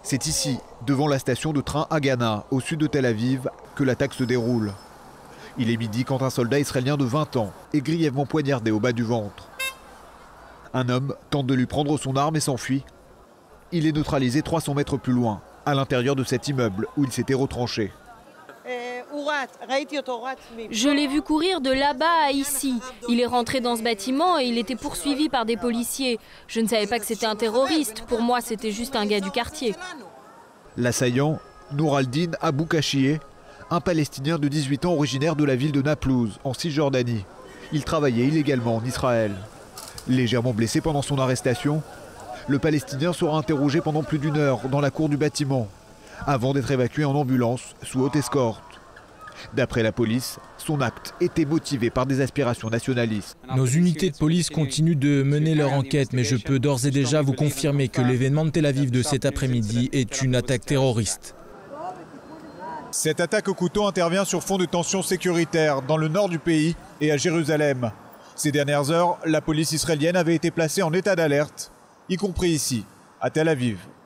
C'est ici, devant la station de train Haganah, au sud de Tel Aviv, que l'attaque se déroule. Il est midi quand un soldat israélien de 20 ans est grièvement poignardé au bas du ventre. Un homme tente de lui prendre son arme et s'enfuit. Il est neutralisé 300 mètres plus loin, à l'intérieur de cet immeuble où il s'était retranché. Je l'ai vu courir de là-bas à ici. Il est rentré dans ce bâtiment et il était poursuivi par des policiers. Je ne savais pas que c'était un terroriste. Pour moi, c'était juste un gars du quartier. L'assaillant, Nouraldine Abou Kachie, un Palestinien de 18 ans originaire de la ville de Naplouse, en Cisjordanie. Il travaillait illégalement en Israël. Légèrement blessé pendant son arrestation, le Palestinien sera interrogé pendant plus d'1 heure dans la cour du bâtiment, avant d'être évacué en ambulance sous haute escorte. D'après la police, son acte était motivé par des aspirations nationalistes. Nos unités de police continuent de mener leur enquête, mais je peux d'ores et déjà vous confirmer que l'événement de Tel Aviv de cet après-midi est une attaque terroriste. Cette attaque au couteau intervient sur fond de tensions sécuritaires dans le nord du pays et à Jérusalem. Ces dernières heures, la police israélienne avait été placée en état d'alerte, y compris ici, à Tel Aviv.